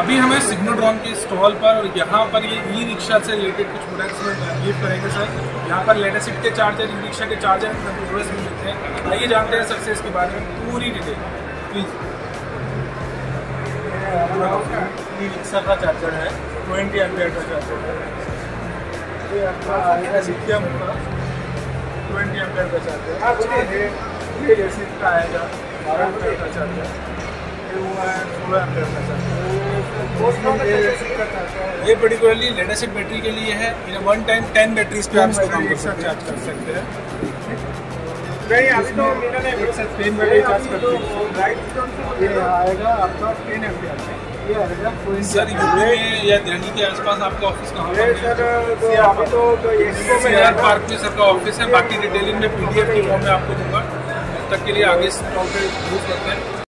अभी हमें सिग्नोट्रॉन के स्टॉल पर और यहाँ पर ये ई रिक्शा से रिलेटेड कुछ प्रोडक्ट्स में गिफ्ट करेंगे सर। यहाँ पर लेटेस्ट के चार्जर, ई रिक्शा के चार्जर यूएस में मिलते हैं। आइए जानते हैं सक्सेस के बारे में पूरी डिटेल प्लीज़। ई रिक्शा का चार्जर है, 20 एम्पियर का चार्जर है। ये आपका आएगा लिथियम का 20 एम्पियर का चार्जर है। ये एसिड का आएगा 12 एम्पियर का चार्जर। ये हुआ है 16 एम्पियर का चार्जर। ये पर्टिकुलरली लेड एसिड बैटरी के लिए है। इन वन टाइम 10 बैटरीज पे आप इसको काम कर चार्ज कर सकते हैं। नहीं अभी तो मेरा नहीं, 3 बैटरी चार्ज करते हैं। ये आएगा आपका 10 एम्पियर का। ये आएगा सर यूपी में या दिल्ली के आसपास आपका ऑफिस कहाँ पर है? सर अभी तो सीआर पार्क में सर का ऑफिस है। बाकी डिटेलिंग में PDF की फॉर्म में आपको दूंगा। तब तक के लिए आगे स्टॉल पे यूज करते हैं।